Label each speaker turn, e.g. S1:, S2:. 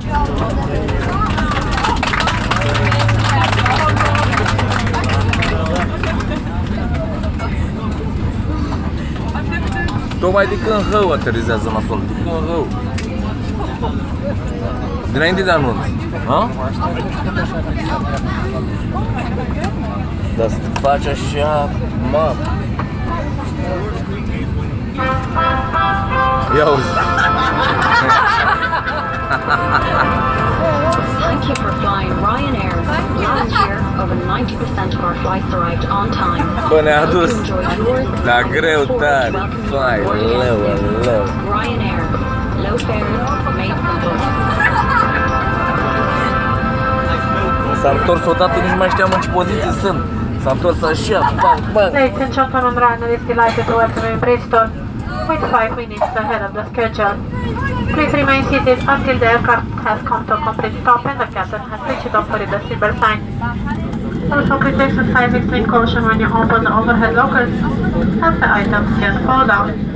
S1: Tocmai de Câmpău aterizează nasol, de Câmpău. Dinainte de anunț. Ha? Dar să faci așa, mamă. Ia uzi.
S2: Thank you for flying Ryanair. Last year, over 90% of our flights arrived on time.
S1: Bă, ne-a adus. Dar greu tare. Fai, leu.
S2: Ryanair. Low fares, made simple.
S1: S-a întors odată, nici nu mai știam în ce poziție sunt. S-a întors așa, bang, bang.
S3: Ladies and gentlemen, Ryanair is delighted to welcome you in Bristol with 5 minutes ahead of the schedule. Please remain seated until the aircraft has come to a complete stop and the captain has switched off for the seatbelt sign. Also, please exercise extreme caution when you open the overhead lockers as the items can fall down.